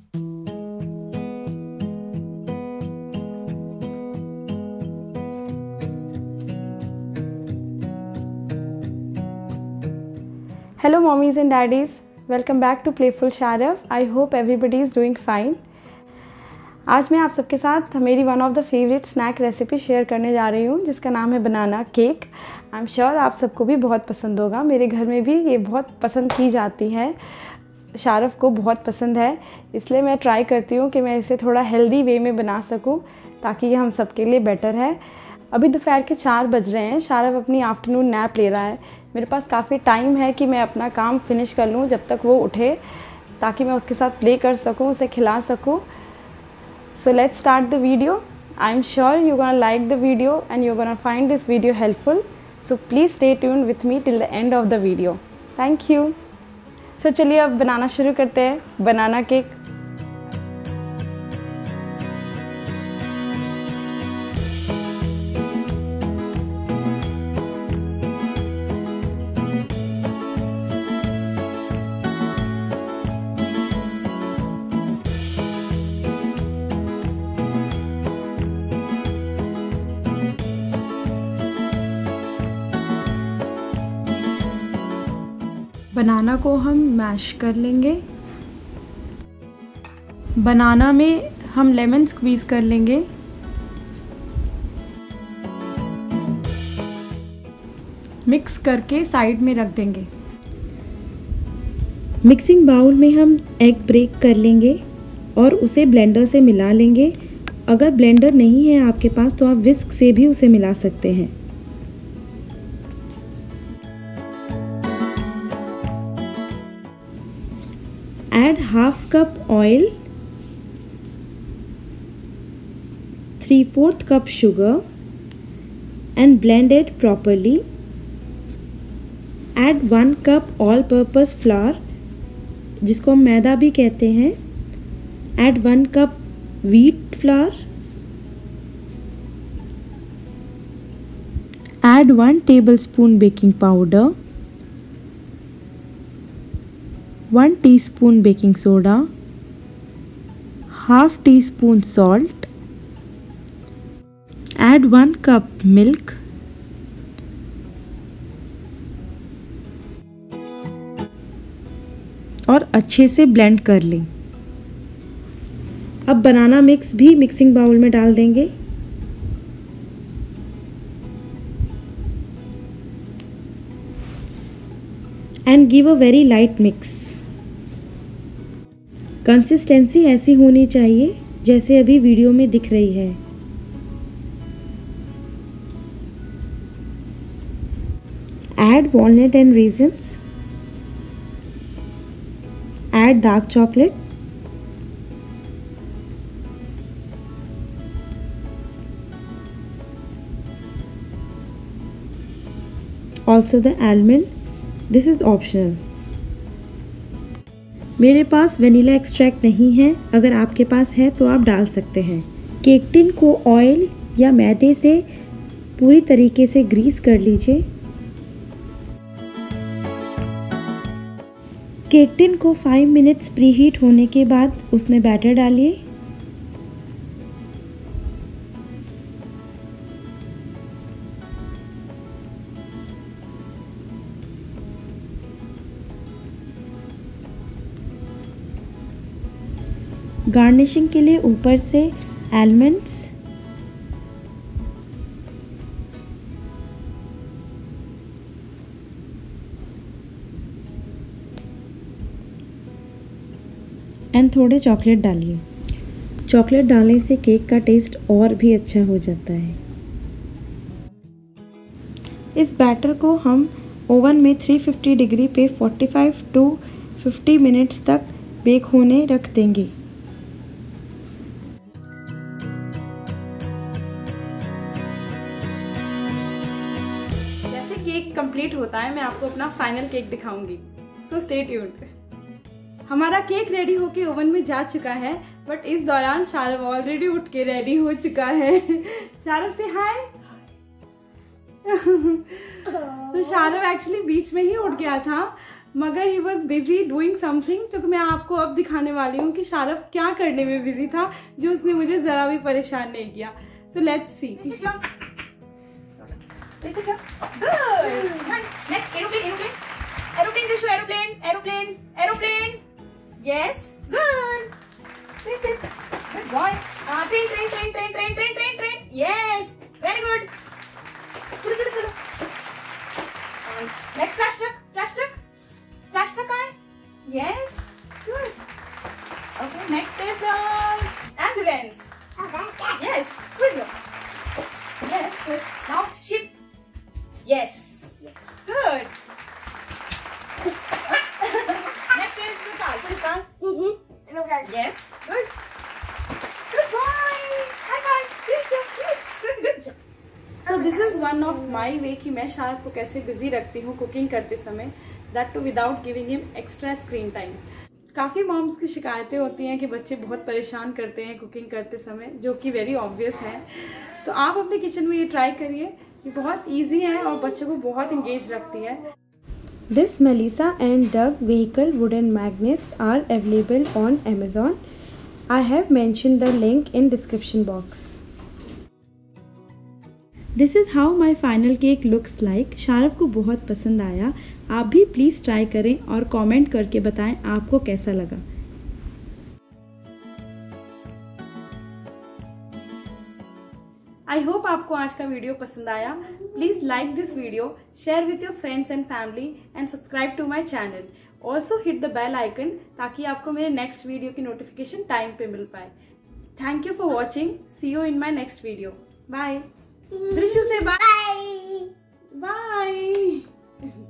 Hello mommies and daddies, welcome back to Playful Sharav. I hope everybody is doing fine. आज मैं आप सबके साथ मेरी one of the favourite snack recipe share करने जा रही हूँ जिसका नाम है banana cake. I am sure आप सबको भी बहुत पसंद होगा। मेरे घर में भी ये बहुत पसंद की जाती है, शारफ को बहुत पसंद है, इसलिए मैं ट्राई करती हूँ कि मैं इसे थोड़ा हेल्दी वे में बना सकूँ ताकि ये हम सबके लिए बेटर है। अभी दोपहर के 4 बज रहे हैं, शारफ अपनी आफ्टरनून नैप ले रहा है। मेरे पास काफ़ी टाइम है कि मैं अपना काम फिनिश कर लूँ जब तक वो उठे, ताकि मैं उसके साथ प्ले कर सकूँ, उसे खिला सकूँ। So let's start the video. I'm sure you're gonna like the video and you're gonna find this video helpful. So please stay tuned with me till the end of the video. Thank you. So चलिए अब बनाना शुरू करते हैं बनाना cake. बनाना को हम mash कर लेंगे। बनाना में हम लेमन स्क्वीज़ कर लेंगे। मिक्स करके साइड में रख देंगे। मिक्सिंग बाउल में हम एग ब्रेक कर लेंगे और उसे ब्लेंडर से मिला लेंगे। अगर ब्लेंडर नहीं है आपके पास तो आप विस्क से भी उसे मिला सकते हैं। Add half cup oil, 3/4 cup sugar and blend it properly. Add 1 cup all-purpose flour, जिसको हम मैदा भी कहते हैं। Add 1 cup wheat flour. Add 1 tablespoon baking powder. 1 teaspoon baking soda, half teaspoon salt, add 1 cup milk, और अच्छे से blend कर लें। अब बनाना मिक्स भी मिक्सिंग बाउल में डाल देंगे। And give a very light mix. Consistency ऐसी होनी चाहिए जैसे अभी वीडियो में दिख रही है। Add walnut and raisins. Add dark chocolate. Also the almond. This is optional. मेरे पास वनीला एक्सट्रैक्ट नहीं है, अगर आपके पास है तो आप डाल सकते हैं। केक टिन को ऑयल या मैदे से पूरी तरीके से ग्रीस कर लीजिए। केक टिन को 5 मिनट्स प्रीहीट होने के बाद उसमें बैटर डालिए। गार्निशिंग के लिए ऊपर से आलमंड्स, एंड थोड़े चॉकलेट डालिए। चॉकलेट डालने से केक का टेस्ट और भी अच्छा हो जाता है। इस बैटर को हम ओवन में 350 डिग्री पे 45 to 50 मिनट्स तक बेक होने रख देंगे। केक कंप्लीट होता है मैं आपको अपना फाइनल केक दिखाऊंगी, सो स्टे ट्यून्ड। हमारा केक रेडी होके ओवन में जा चुका है, बट इस दौरान शारव ऑलरेडी उठ के रेडी हो चुका है। शारव से हाय। तो शारव एक्चुअली बीच में ही उठ गया था, मगर he was busy doing something, जो कि मैं आपको अब दिखाने वाली हूँ कि शारफ क्या करने में बिजी था, जो उसने मुझे जरा भी परेशान नहीं किया। So let's see. Yes, good. Please sit. Good boy. Train. Yes, very good. Chalo. And next flash truck. Flash truck कहाँ है? Yes, good. Okay, next is the ambulance. Yes, good. Yes, good. Now ship. Yes, good. Next is the car. Put it down. Yes, good. Good boy. High five. Good job. So this is one of my way कि मैं शारफ को कैसे busy रखती हूँ cooking करते समय, that too without giving him extra screen time. काफी moms की शिकायतें होती हैं कि बच्चे बहुत परेशान करते हैं कुकिंग करते समय, जो कि वेरी ऑब्वियस है। तो आप अपने किचन में ये ट्राई करिए, ये बहुत इजी है और बच्चों को बहुत इंगेज रखती है। This Melissa and Doug vehicle wooden magnets are available on Amazon. I have mentioned the link in description box. This is how my final cake looks like. शारफ को बहुत पसंद आया। आप भी प्लीज़ ट्राई करें और कमेंट करके बताएं आपको कैसा लगा। आई होप आपको आज का वीडियो पसंद आया। Please like this video, share with your friends and family and subscribe to my channel. Also hit the bell icon ताकि आपको मेरे नेक्स्ट वीडियो की नोटिफिकेशन टाइम पे मिल पाए। Thank you for watching. See you in my next video. Bye. दृश्य से bye. Bye.